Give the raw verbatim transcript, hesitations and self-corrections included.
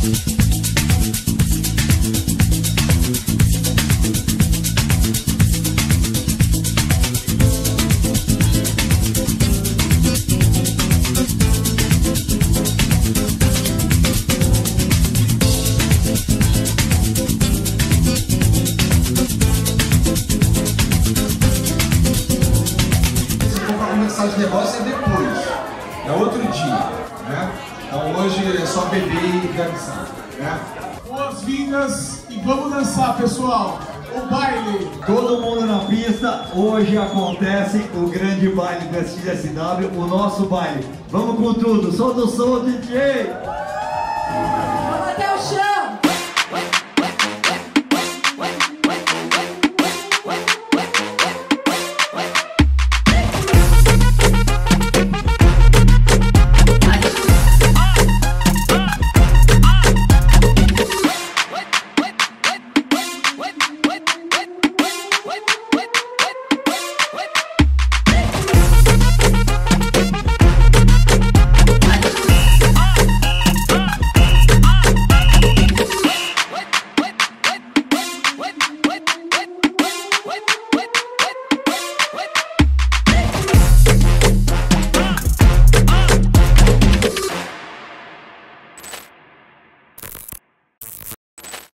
Começar de negócio é depois, é outro dia, né? Então hoje é só beber e dançar, né? Boas-vindas e vamos dançar, pessoal! O baile! Todo mundo na pista, hoje acontece o grande baile do S X S W, o nosso baile. Vamos com tudo, solta o som, D J! Vamos até o chão!